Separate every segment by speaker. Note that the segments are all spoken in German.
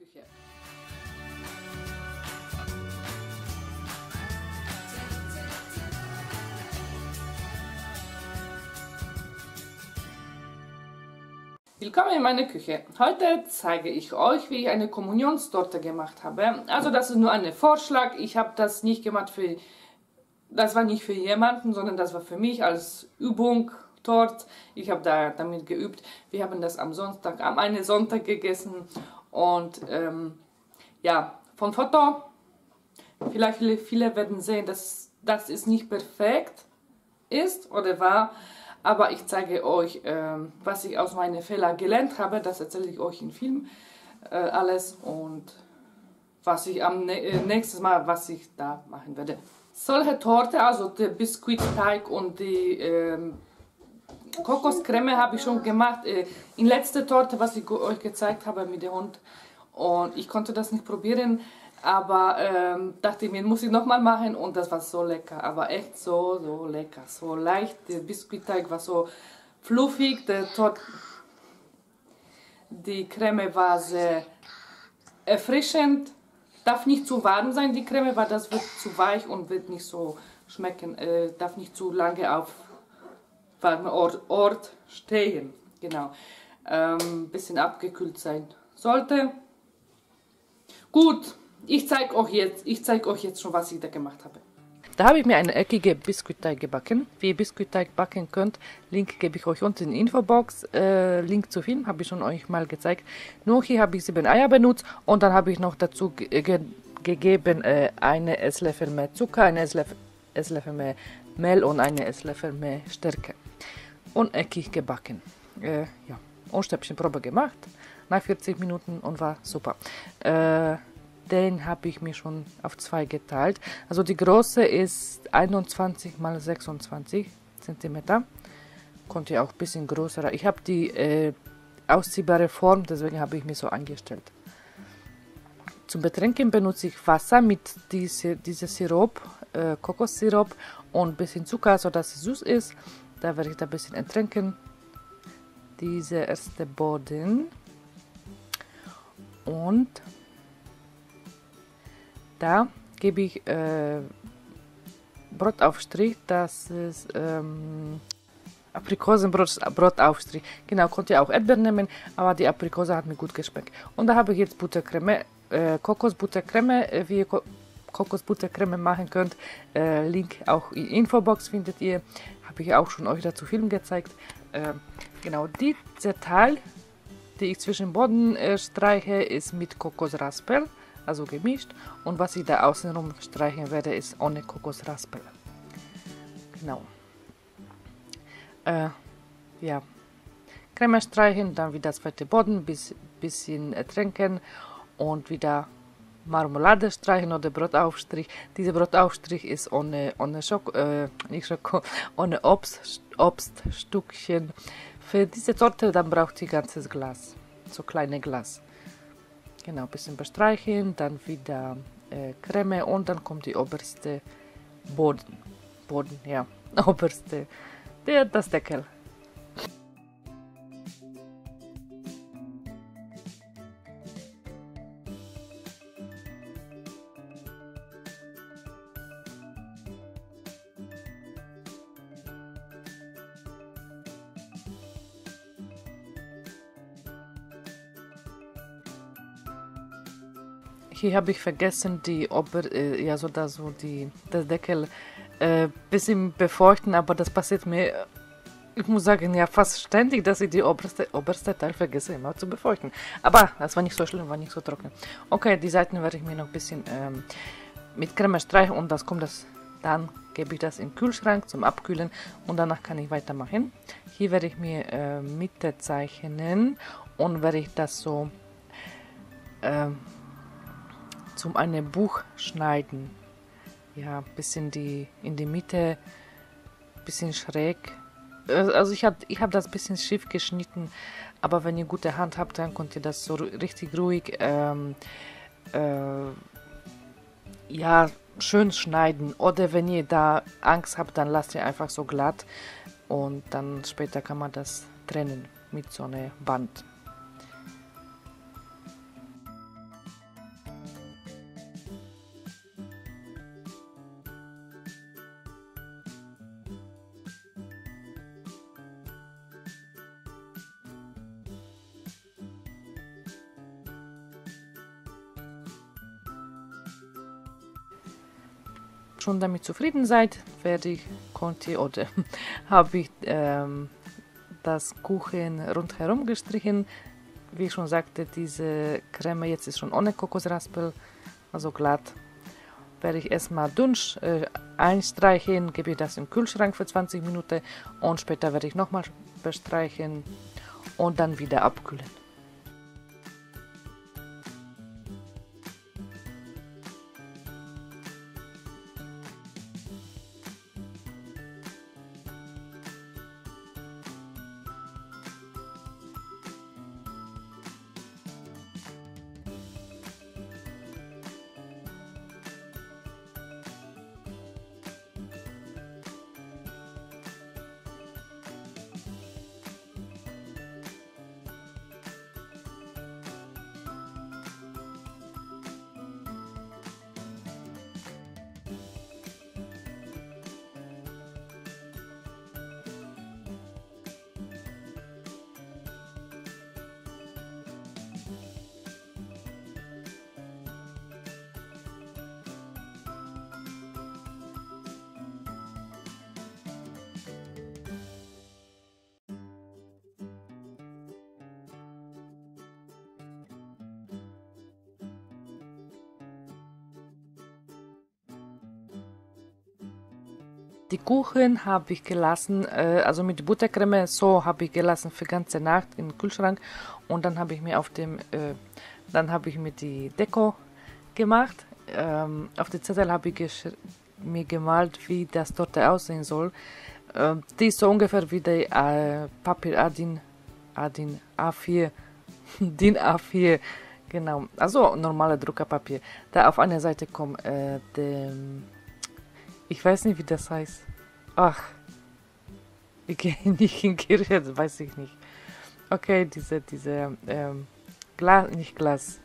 Speaker 1: Küche. Willkommen in meiner Küche. Heute zeige ich euch, wie ich eine Kommunionstorte gemacht habe. Also das ist nur ein Vorschlag. Ich habe das nicht gemacht das war nicht für jemanden, sondern das war für mich als Übung dort. Ich habe damit geübt. Wir haben das am einen Sonntag gegessen und ja, von Foto. Vielleicht viele werden sehen, dass das ist nicht perfekt ist oder war. Aber ich zeige euch, was ich aus meinen Fehlern gelernt habe. Das erzähle ich euch im Film alles und was ich am nächsten Mal, was ich da machen werde. Solche Torte, also der Biskuitteig und die Kokoscreme habe ich schon gemacht. In letzter Torte, was ich euch gezeigt habe mit dem Hund. Und ich konnte das nicht probieren. Aber dachte ich mir, muss ich nochmal machen und das war so lecker, aber echt so lecker, so leicht, der Biskuitteig war so fluffig, die Creme war sehr erfrischend, darf nicht zu warm sein die Creme, weil das wird zu weich und wird nicht so schmecken, darf nicht zu lange auf warmem Ort stehen, genau, bisschen abgekühlt sein sollte. Gut. Ich zeige euch jetzt schon, was ich da gemacht habe. Da habe ich mir einen eckigen Biskuitteig gebacken. Wie ihr Biskuitteig backen könnt, Link gebe ich euch unten in die Infobox. Link zu Film habe ich schon euch mal gezeigt. Nur hier habe ich 7 Eier benutzt und dann habe ich noch dazu gegeben eine Esslöffel mehr Zucker, eine Esslöffel mehr Mehl und eine Esslöffel mehr Stärke. Und eckig gebacken. Ja, Ohrstöpfchenprobe gemacht nach 40 Minuten und war super. Den habe ich mir schon auf 2 geteilt. Also die große ist 21 x 26 cm. Konnte ja auch ein bisschen größer. Ich habe die ausziehbare Form, deswegen habe ich mir so angestellt. Zum Betränken benutze ich Wasser mit diesem Sirup, Kokossirup und ein bisschen Zucker, sodass es süß ist. Da werde ich da ein bisschen ertränken. Dieser erste Boden. Und da gebe ich Brotaufstrich, das ist Aprikosenbrotaufstrich. Genau, könnt ihr auch Erdbeeren nehmen, aber die Aprikose hat mir gut geschmeckt. Und da habe ich jetzt Buttercreme, Kokosbuttercreme, wie ihr Kokosbuttercreme machen könnt. Link auch in Infobox findet ihr. Habe ich auch schon euch dazu Film gezeigt. Genau, dieser Teil, die ich zwischen den Boden streiche, ist mit Kokosraspel. Also gemischt, und was ich da außenrum streichen werde, ist ohne Kokosraspel. Genau. Ja. Creme streichen, dann wieder zweite Boden, bisschen ertränken und wieder Marmelade streichen oder Brotaufstrich. Dieser Brotaufstrich ist ohne Obststückchen. Für diese Torte dann braucht ihr ganzes Glas, so kleine Glas. Genau, ein bisschen bestreichen, dann wieder Creme und dann kommt die oberste Boden, ja, oberste, das Deckel. Hier habe ich vergessen, das Deckel bisschen befeuchten, aber das passiert mir, ich muss sagen, ja fast ständig, dass ich die oberste Teil vergesse immer zu befeuchten. Aber das war nicht so schlimm, war nicht so trocken. Okay, die Seiten werde ich mir noch ein bisschen mit Creme streichen und dann gebe ich das im Kühlschrank zum Abkühlen und danach kann ich weitermachen. Hier werde ich mir Mitte zeichnen und werde ich das so zum einem Buch schneiden. Ja, ein bisschen in die Mitte, ein bisschen schräg. Also ich hab das ein bisschen schief geschnitten, aber wenn ihr gute Hand habt, dann könnt ihr das so richtig ruhig ja, schön schneiden. Oder wenn ihr da Angst habt, dann lasst ihr einfach so glatt und dann später kann man das trennen mit so einem Band. schon damit zufrieden seid, konnte ich oder habe ich das Kuchen rundherum gestrichen. Wie ich schon sagte, diese Creme jetzt ist schon ohne Kokosraspel, also glatt. Werde ich erstmal dünn einstreichen, gebe ich das im Kühlschrank für 20 Minuten und später werde ich nochmal bestreichen und dann wieder abkühlen. Die Kuchen habe ich gelassen, also mit Buttercreme, so habe ich gelassen für ganze Nacht im Kühlschrank und dann habe ich mir die Deko gemacht. Auf der Zettel habe ich mir gemalt, wie das Torte aussehen soll. Die ist so ungefähr wie die Papier A4, DIN A4, genau, also normale Druckerpapier. Da auf einer Seite kommt ich weiß nicht, wie das heißt. Ach, ich gehe nicht in Kirche, das weiß ich nicht. Okay, Glas, nicht Glas.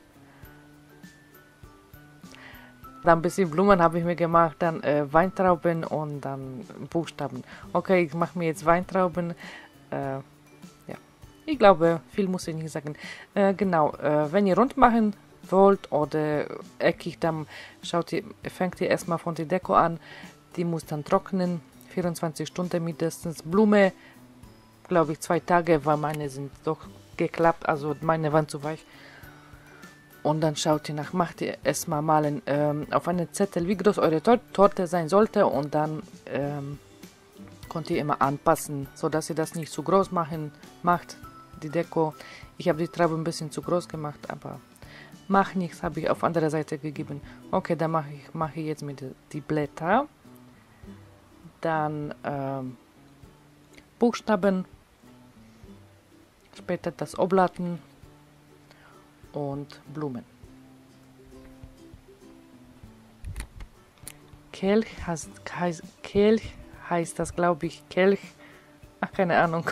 Speaker 1: Dann ein bisschen Blumen habe ich mir gemacht, dann Weintrauben und dann Buchstaben. Okay, ich mache mir jetzt Weintrauben. Ja, ich glaube, viel muss ich nicht sagen. Genau, wenn ihr rund machen wollt oder eckig, dann fängt ihr erstmal von der Deko an. Die muss dann trocknen, 24 Stunden mindestens. Blume, glaube ich, 2 Tage, weil meine sind doch geklappt, also meine waren zu weich. Und dann schaut ihr nach, macht ihr erstmal malen auf einen Zettel, wie groß eure Torte sein sollte und dann könnt ihr immer anpassen, sodass ihr das nicht zu groß macht, die Deko. Ich habe die Traube ein bisschen zu groß gemacht, aber macht nichts, habe ich auf andere Seite gegeben. Okay, dann mache ich jetzt mit die Blätter. Dann Buchstaben, später das Oblaten und Blumen. Kelch heißt das, glaube ich, Kelch. Ach, keine Ahnung.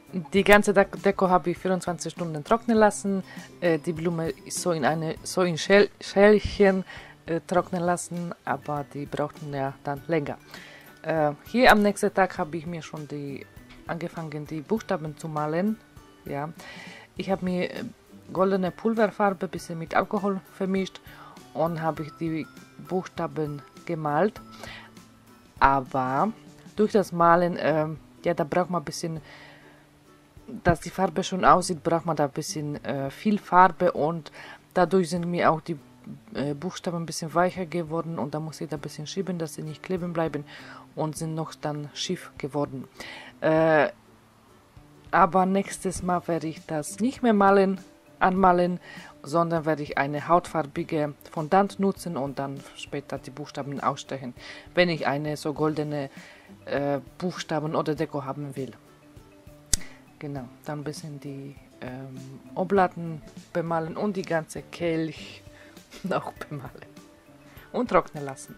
Speaker 1: Die ganze Deko habe ich 24 Stunden trocknen lassen. Die Blume ist so in Schälchen trocknen lassen, aber die brauchten ja dann länger. Hier am nächsten Tag habe ich mir schon angefangen, die Buchstaben zu malen. Ja. Ich habe mir goldene Pulverfarbe ein bisschen mit Alkohol vermischt und habe ich die Buchstaben gemalt. Aber durch das Malen, ja, da braucht man ein bisschen, dass die Farbe schon aussieht, braucht man da ein bisschen viel Farbe und dadurch sind mir auch die Buchstaben ein bisschen weicher geworden und da muss ich da ein bisschen schieben, dass sie nicht kleben bleiben und sind noch dann schief geworden. Aber nächstes Mal werde ich das nicht mehr anmalen, sondern werde ich eine hautfarbige Fondant nutzen und dann später die Buchstaben ausstechen, wenn ich eine so goldene Buchstaben oder Deko haben will. Genau, dann ein bisschen die Oblaten bemalen und die ganze Kelch auch bemalen und trocknen lassen.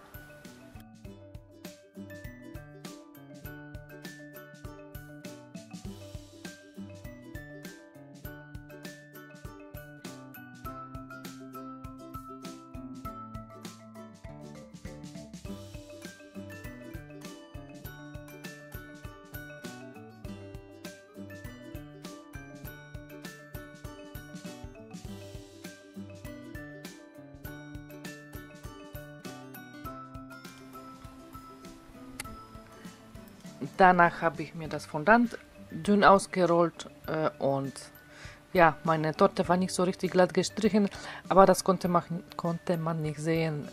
Speaker 1: Danach habe ich mir das Fondant dünn ausgerollt und ja, meine Torte war nicht so richtig glatt gestrichen, aber das konnte man nicht sehen.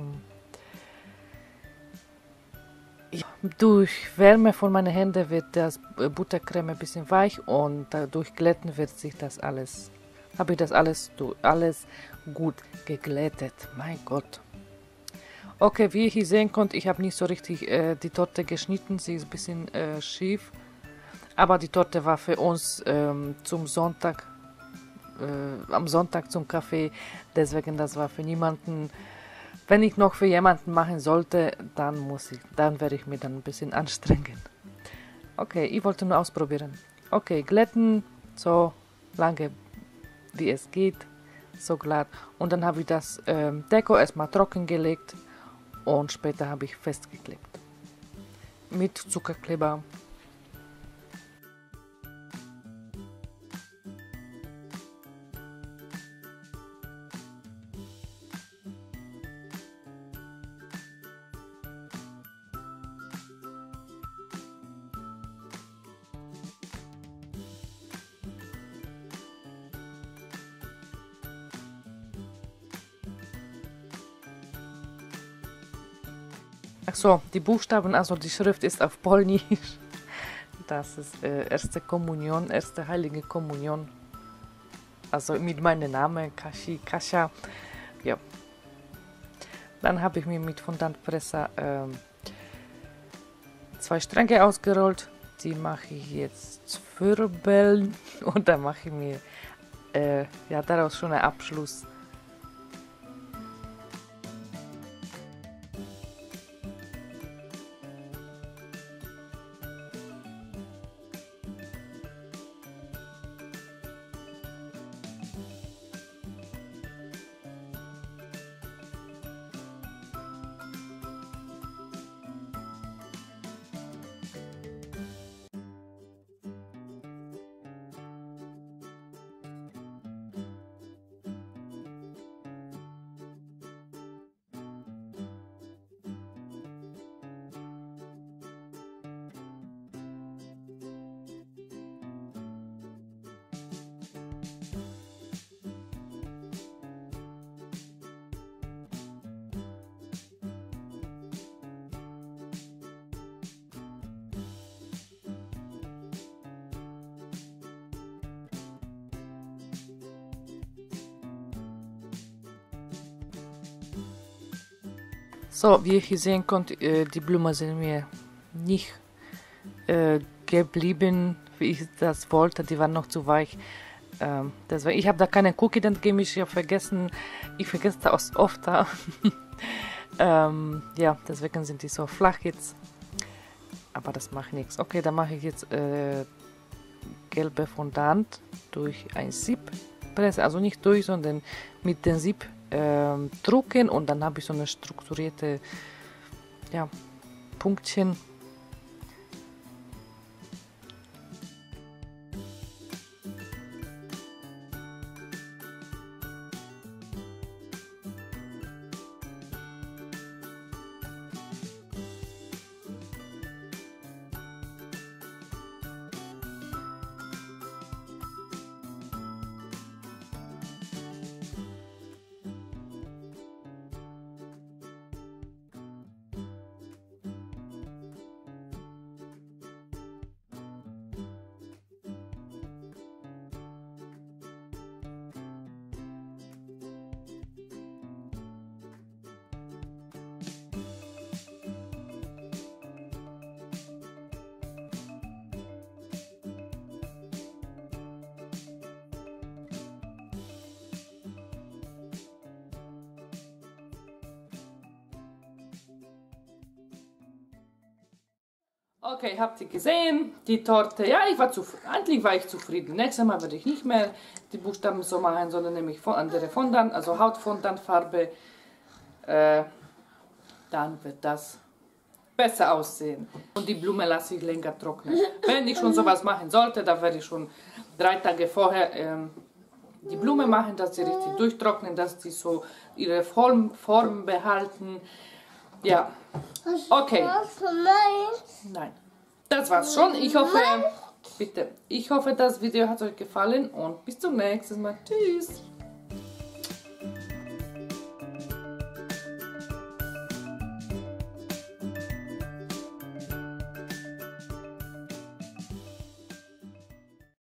Speaker 1: Ja, durch Wärme von meinen Händen wird das Buttercreme ein bisschen weich und dadurch glätten wird sich das alles. Habe ich das alles gut geglättet. Mein Gott. Okay, wie ihr hier sehen könnt, ich habe nicht so richtig die Torte geschnitten, sie ist ein bisschen schief. Aber die Torte war für uns zum Sonntag, am Sonntag zum Kaffee, deswegen das war für niemanden. Wenn ich noch für jemanden machen sollte, dann werde ich mich dann ein bisschen anstrengen. Okay, ich wollte nur ausprobieren. Okay, glätten, so lange wie es geht, so glatt. Und dann habe ich das Deko erstmal trocken gelegt. Und später habe ich festgeklebt. Mit Zuckerkleber. Achso, die Buchstaben, also die Schrift ist auf Polnisch. Das ist erste Kommunion, erste Heilige Kommunion. Also mit meinem Namen, Kasia. Ja. Dann habe ich mir mit Fondantpresse 2 Stränge ausgerollt. Die mache ich jetzt Wirbeln und dann mache ich mir ja, daraus schon einen Abschluss. So, wie ihr hier sehen könnt, die Blumen sind mir nicht geblieben, wie ich das wollte. Die waren noch zu weich. Deswegen, ich habe da keinen Cookie dann gemisch, vergessen. Ich vergesse das oft. Ja, deswegen sind die so flach jetzt. Aber das macht nichts. Okay, dann mache ich jetzt gelbe Fondant durch ein Sieb pressen, also nicht durch, sondern mit dem Sieb drucken, und dann habe ich so eine strukturierte, ja, Punktchen. Okay, habt ihr gesehen, die Torte, ja, eigentlich war ich zufrieden. Nächstes Mal werde ich nicht mehr die Buchstaben so machen, sondern nämlich andere Fondant, also Hautfondantfarbe. Dann wird das besser aussehen. Und die Blume lasse ich länger trocknen. Wenn ich schon sowas machen sollte, dann werde ich schon 3 Tage vorher die Blume machen, dass sie richtig durchtrocknen, dass sie so ihre Form behalten. Ja, okay. Nein, das war's schon. Ich hoffe, bitte, ich hoffe, das Video hat euch gefallen und bis zum nächsten Mal. Tschüss.